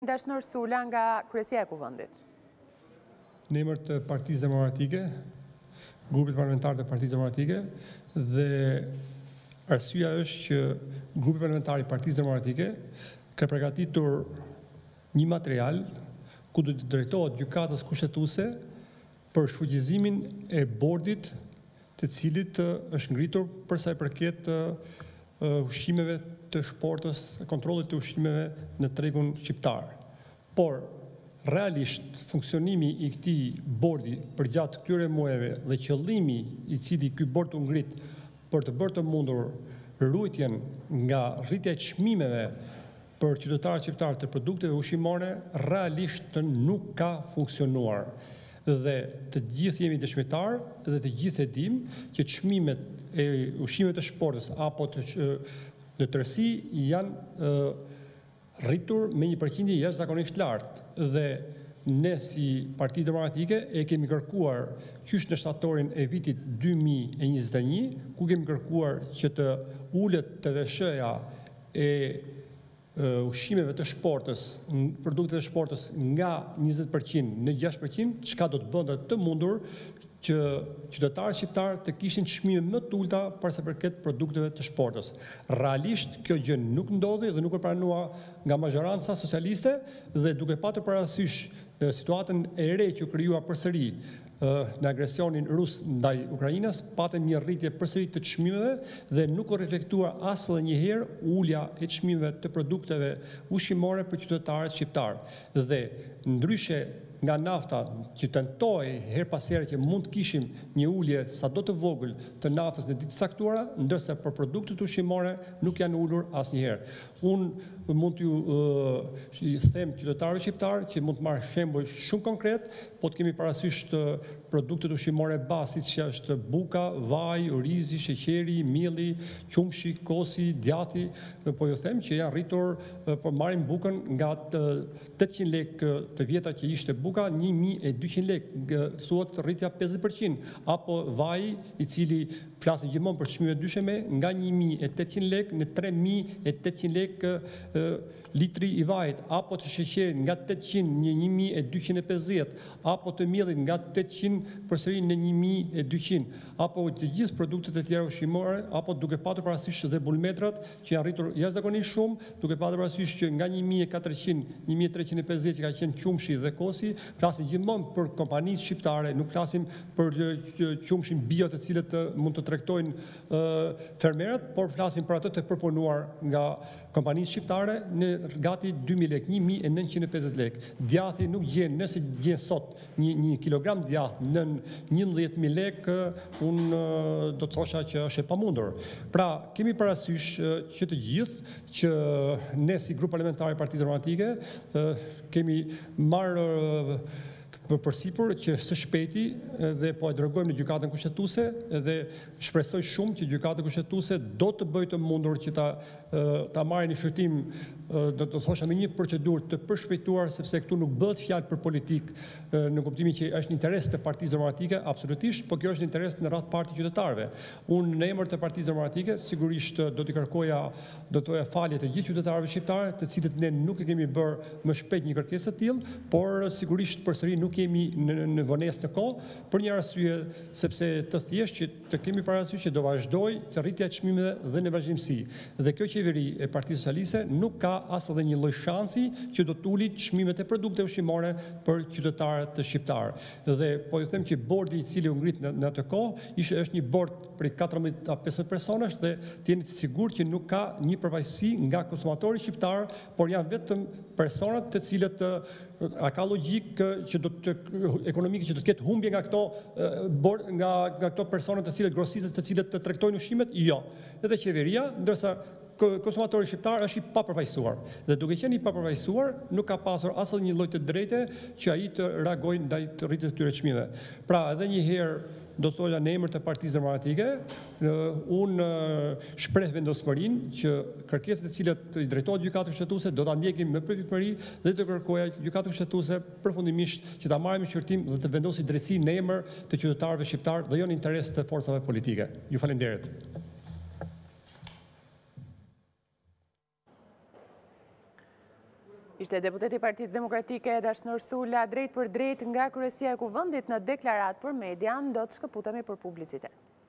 Dashnor Sula nga Kryesia e Kuvendit. Në emër të Partisë Demokratike, grupit parlamentar të Partisë Demokratike, dhe arsyeja është që grupi parlamentar i Partisë Demokratike ka përgatitur një material ku do të drejtohet gjykatës kushtetuese për shfuqizimin e bordit të cilit është ngritur për sa i përket ushqimeve të shportës, kontrollit të ushqimeve në tregun shqiptar. Por, realisht, funksionimi i këtij bordi përgjatë këtyre muajve dhe qëllimi i cili ky bord u ngrit për të bërë të mundur ruajtjen nga rritja e çmimeve për qytetarët shqiptar të produkteve ushqimore, realisht nuk ka funksionuar. Dhe të gjithë jemi dëshmitar dhe të gjithë e dimë që çmimet e ushqimeve të shportës apo në tërësi janë rritur me një përqindje jashtëzakonisht lartë dhe ne si Parti Demokratike e kemi kërkuar qysh në shtatorin e vitit 2021, ku kemi kërkuar që të ulet TVSH-ja e ushqimeve të shportës, produkteve të shportës nga 20% në 6%, çka do të bënte të mundur që qytetarët shqiptar të kishin çmime më të ulta për sa përket produkteve të shportës. Realisht kjo gjë nuk ndodhi dhe nuk e pranua nga majoranca socialiste dhe duke patur parasysh situatën e re që u krijua përsëri në agresionin rus ndaj Ukrainës, patëm një rritje përsëri të çmimeve dhe nuk u reflektua as edhe një herë ulja e çmimeve të produkteve ushqimore për qytetarët shqiptar. Dhe ndryshe nga nafta që tentohej her pas here që mund të kishim një ulje sado të vogël të naftës në ditë saktuara, ndërsa për produktet ushqimore nuk janë ulur asnjëherë. Unë mund t'ju them qytetarëve shqiptar që mund të marrë shembull shumë konkret, po të kemi parasysh të produktet ushqimore bazë siç është buka, vaj, orizi, sheqeri, mielli, qumshi, kosi, djati, po ju them që janë rritur, po marrim bukën nga 800 lekë të vjetra që ishte buka, 1200 lekë, thuhet rritja 50%, apo vaj i cili flasim gjithmonë për çmime dysheme, nga 1800 lekë në 3800 lekë litri i vajit, apo të sheqerit nga 800 në 1250, apo të miellit nga 800 përsëri në 1200, apo të gjithë produktet e tjera ushqimore, apo duke patur parasysh dhe bulmetrat që janë rritur jashtëzakonisht shumë, duke patur parasysh që nga 1400, 1350 që ka qenë qumshi dhe kosi, flasim gjithmonë për kompanitë shqiptare, nuk flasim për qumshin bio të cilët mund të tregtojnë fermerët, por flasim për ato të përpunuar nga kompanitë shqiptare në gati 2000 lekë, 1950 lekë. Djathi nuk gjen, nëse gjen sot një kilogram djath në 11000 lekë, unë do të thosha që është e pamundur. Pra, kemi parasysh që të gjithë që ne si grup parlamentar i Partisë Demokratike kemi marrë përsipër që së shpejti dhe po e dërgojmë në gjykatën kushtetuese dhe shpresoj shumë që gjykata kushtetuese do të bëjë të mundur që ta marrë një shërtim, do të thosha me një procedurë të përshpejtuar, sepse këtu nuk bëhet fjalë për politik në kuptimin që është në interes të Partisë Demokratike, absolutisht, por kjo është në interes në radhë parë të qytetarëve. Unë në emër të Partisë Demokratike sigurisht do t'i kërkoja falje të gjithë qytetarëve shqiptarë, të cilët ne nuk e kemi bërë më shpejt një kërkesë të tillë, por sigurisht përsëri nuk kemi në vonesë në kohë, për një arsye sepse të thjeshtë që të kemi parasysh që do vazhdoj të rritja e çmimeve dhe në vazhdimsi. Dhe kjo qeveri e Partisë Socialiste nuk ka as edhe një lloj shansi që do të uli çmimet e produkteve ushqimore për qytetarët të shqiptar. Dhe po ju them që bordi i cili u ngrit në atë kohë është një bord prej 14 a 15 personash dhe të jeni të sigurt që nuk ka një përfaqësi nga konsumatori shqiptar, por janë vetëm personat të cilët a ka logjik që do të ekonomike që do të ketë humbje nga këto nga këto persona të cilët grosistët të cilët të tregtojnë ushqimet? Jo. Edhe qeveria, ndërsa konsumatori shqiptar është i papërfaqësuar. Dhe duke qenë i papërfaqësuar, nuk ka pasur as një lloj të drejtë që ai të reagojë ndaj të rritjes së këtyre çmimeve. Pra, edhe një herë do të thoja në emër të Partisë Demokratike, unë shpreh vendosmërinë që kërkesat e cilat i drejtohet gjykatës kushtetuese do ta ndjekim me pritshmëri dhe të kërkoja gjykatës kushtetuese përfundimisht që ta marrë me qyrtim dhe të vendosë drejtësi në emër të qytetarëve shqiptar dhe jo në interes të forcave politike. Ju falenderoj. Ishte deputeti i Partisë Demokratike Dashnor Sula drejt për drejt nga Kryesia e Kuvendit në deklarat për median, do të shkëputemi për publicitet.